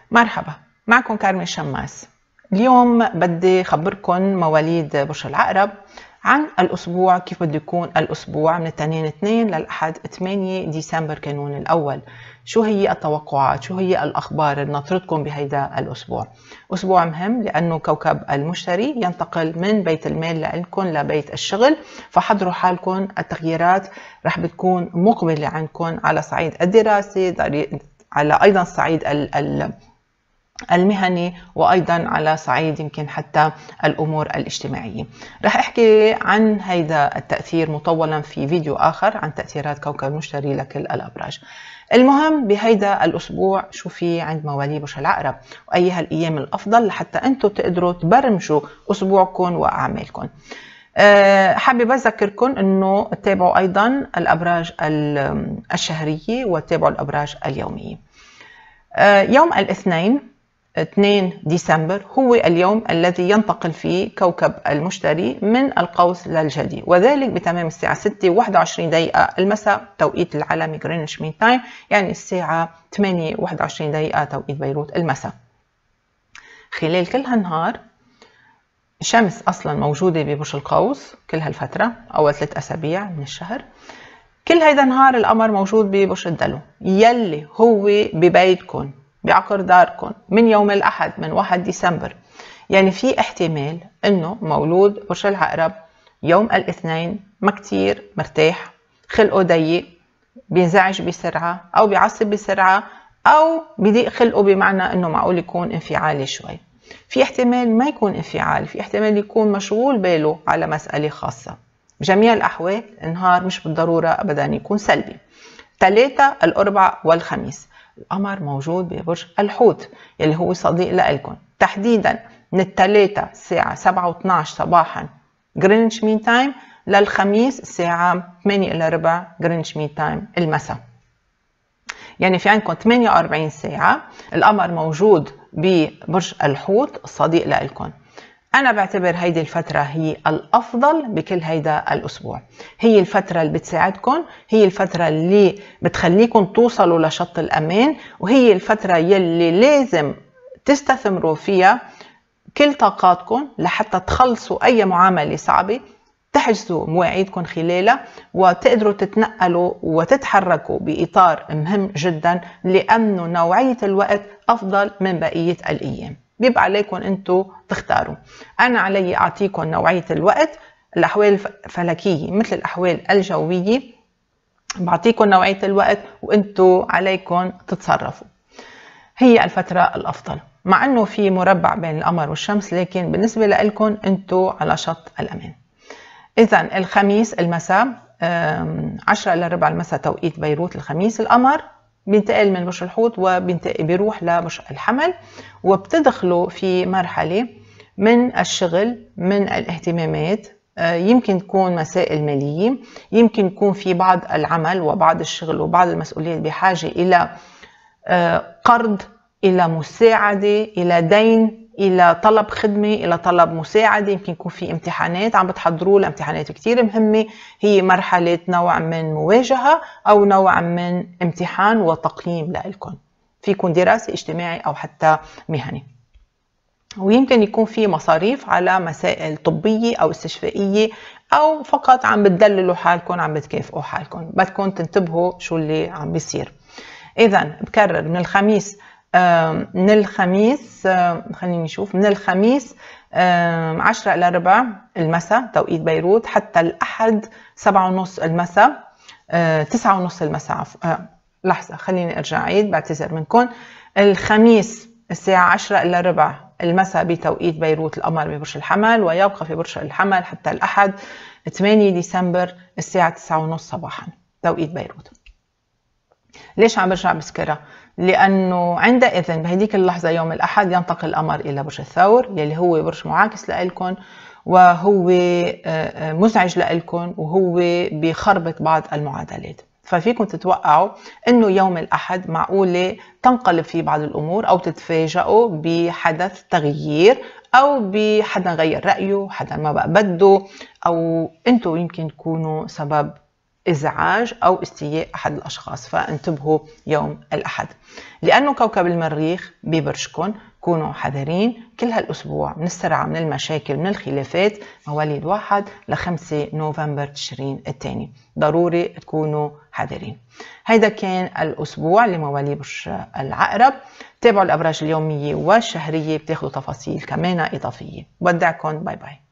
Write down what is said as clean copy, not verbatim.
مرحبا، معكم كارمن شماس. اليوم بدي خبركم مواليد برج العقرب عن الأسبوع، كيف بده يكون الأسبوع من التنين 2 للأحد 8 ديسمبر كانون الأول. شو هي التوقعات، شو هي الأخبار اللي ناطرتكم بهيدا الأسبوع. أسبوع مهم لأنه كوكب المشتري ينتقل من بيت المال لكم لبيت الشغل، فحضروا حالكم، التغييرات رح بتكون مقبلة عندكم على صعيد الدراسة، على أيضا صعيد المهني، وأيضا على صعيد يمكن حتى الأمور الاجتماعية. رح أحكي عن هيدا التأثير مطولا في فيديو آخر عن تأثيرات كوكب المشتري لكل الأبراج. المهم بهيدا الأسبوع شو في عند مواليد برج العقرب، وأيها الأيام الأفضل لحتى أنتم تقدروا تبرمجوا أسبوعكم وأعمالكم. حابب أذكركم أنه تتابعوا أيضا الأبراج الشهرية وتتابعوا الأبراج اليومية. يوم الاثنين 2 ديسمبر هو اليوم الذي ينتقل فيه كوكب المشتري من القوس للجدي، وذلك بتمام الساعة 6:21 المساء توقيت العالمي جرينتش مين تايم، يعني الساعة 8:21 توقيت بيروت المساء. خلال كل هالنهار الشمس أصلا موجودة ببرج القوس كل هالفترة، أول 3 أسابيع من الشهر. كل هيدا النهار القمر موجود ببرج الدلو يلي هو ببيتكم بعقر داركم من يوم الأحد من 1 ديسمبر. يعني في احتمال انه مولود برج العقرب يوم الاثنين ما كتير مرتاح، خلقه ضيق، بينزعج بسرعة او بيعصب بسرعة او بضيق خلقه، بمعنى انه معقول يكون انفعالي شوي. في احتمال ما يكون انفعالي، في احتمال يكون مشغول باله على مسألة خاصة. بجميع الأحوال النهار مش بالضرورة أبدا يكون سلبي. 3 الأربع والخميس القمر موجود ببرج الحوت يلي هو صديق لإلكم، تحديدا من الثلاثة الساعة 7:12 صباحا جرينتش مين تايم للخميس الساعة 8:15 جرينتش مين تايم المساء. يعني في عندكم 48 ساعة القمر موجود ببرج الحوت الصديق لإلكم. أنا بعتبر هيدي الفترة هي الأفضل بكل هيدا الأسبوع، هي الفترة اللي بتساعدكم، هي الفترة اللي بتخليكم توصلوا لشط الأمان، وهي الفترة يلي لازم تستثمروا فيها كل طاقاتكم لحتى تخلصوا أي معاملة صعبة، تحجزوا مواعيدكم خلالها وتقدروا تتنقلوا وتتحركوا بإطار مهم جدا، لأنه نوعية الوقت أفضل من بقية الأيام. بيبقى عليكم انتم تختاروا. انا علي اعطيكم نوعيه الوقت، الاحوال الفلكيه مثل الاحوال الجويه بعطيكم نوعيه الوقت وانتم عليكم تتصرفوا. هي الفتره الافضل، مع انه في مربع بين القمر والشمس، لكن بالنسبه لكم انتم على شط الامان. اذا الخميس المساء 10:15 المساء توقيت بيروت الخميس القمر بينتقل من برج الحوت وبيروح لبرج الحمل، وبتدخلوا في مرحلة من الشغل، من الاهتمامات، يمكن تكون مسائل مالية، يمكن يكون في بعض العمل وبعض الشغل وبعض المسؤوليات بحاجة إلى قرض، إلى مساعدة، إلى دين، إلى طلب خدمة، إلى طلب مساعدة. يمكن يكون في امتحانات عم بتحضروا لامتحانات كتير مهمة، هي مرحلة نوع من مواجهة أو نوع من امتحان وتقييم لإلكم، فيكون دراسي اجتماعي أو حتى مهني. ويمكن يكون في مصاريف على مسائل طبية أو استشفائية، أو فقط عم بتدللوا حالكم، عم بتكافئوا حالكم، بدكم تنتبهوا شو اللي عم بيصير. إذا بكرر من الخميس خليني نشوف، من الخميس 10:15 المساء توقيت بيروت حتى الأحد 7:30 المساء 9:30 المساء لحظة خليني أرجع عيد، بعتذر منكم. الخميس الساعة 10:15 المساء بتوقيت بيروت القمر ببرج الحمل، ويبقى في برج الحمل حتى الأحد 8 ديسمبر الساعة 9:30 صباحا توقيت بيروت. ليش عم برجع بذكرها؟ لأنه عندئذ بهديك اللحظة يوم الأحد ينتقل القمر إلى برج الثور يلي هو برج معاكس لإلكم، وهو مزعج لإلكم، وهو بيخربط بعض المعادلات. ففيكم تتوقعوا انه يوم الاحد معقوله تنقلب في بعض الامور، او تتفاجئوا بحدث تغيير، او بحدا غير رايه، حدا ما بقى بده، او انتم يمكن تكونوا سبب إزعاج أو استياء أحد الأشخاص، فانتبهوا يوم الأحد. لأنه كوكب المريخ ببرجكم كونوا حذرين كل هالأسبوع من السرعة، من المشاكل، من الخلافات، مواليد 1 ل 5 نوفمبر تشرين الثاني، ضروري تكونوا حذرين. هيدا كان الأسبوع لمواليد برج العقرب. تابعوا الأبراج اليومية والشهرية بتاخدوا تفاصيل كمان إضافية. بودعكم، باي باي.